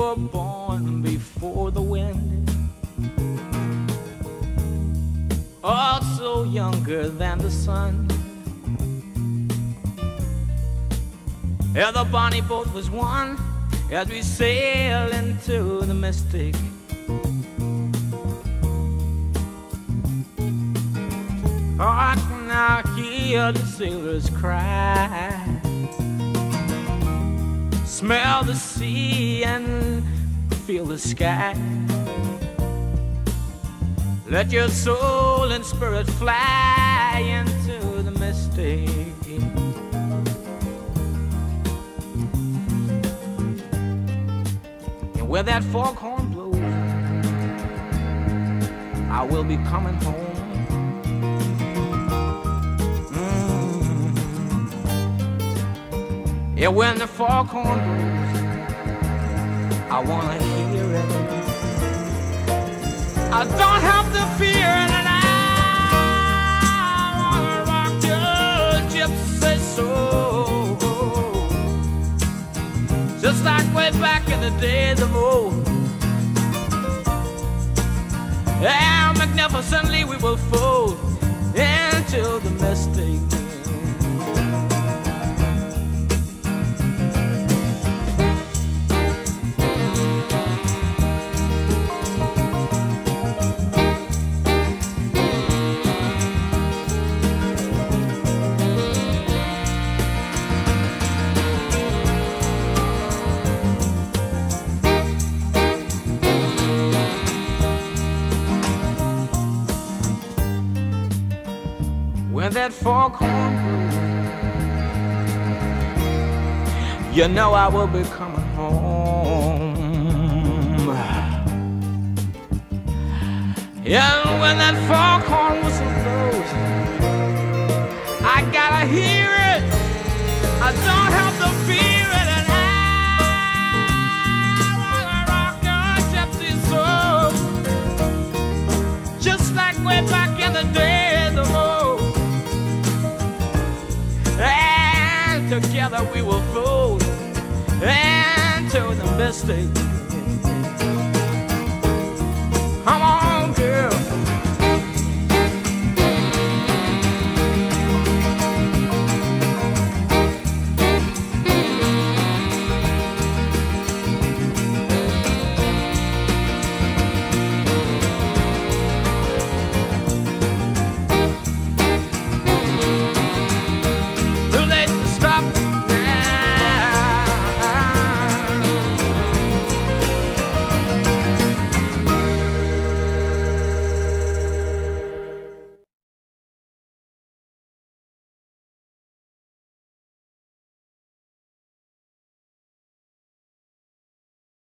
were born before the wind, also younger than the sun. Yeah, the bonnie boat was one as we sail into the mystic. I can now hear the sailors cry, smell the sea and feel the sky. Let your soul and spirit fly into the mystic. And where that foghorn blows, I will be coming home. Yeah, when the foghorn blows, I wanna hear it. I don't have to fear it, and I wanna rock your gypsy soul, just like way back in the days of old. And magnificently we will fold into the mystic. When that foghorn blows, you know I will be coming home. Yeah, when that foghorn whistle blows, I gotta hear it. I don't have to fear it, and I wanna rock your gypsy soul, just like way back in the days of old. And together we will fold into the mystic. Come on.